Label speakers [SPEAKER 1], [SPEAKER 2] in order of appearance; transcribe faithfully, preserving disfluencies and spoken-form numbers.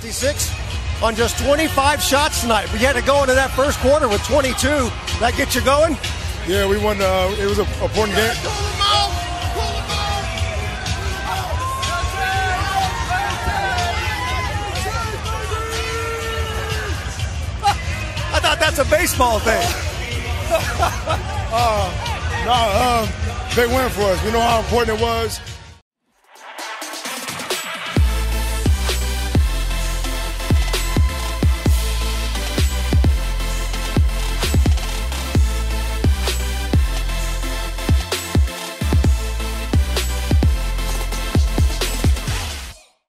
[SPEAKER 1] fifty-six on just twenty-five shots tonight. We had to go into that first quarter with twenty-two. That get you going?
[SPEAKER 2] Yeah, we won. Uh, it was an important game.
[SPEAKER 1] I thought that's a baseball thing.
[SPEAKER 2] uh, no, um, big win for us. We know how important it was.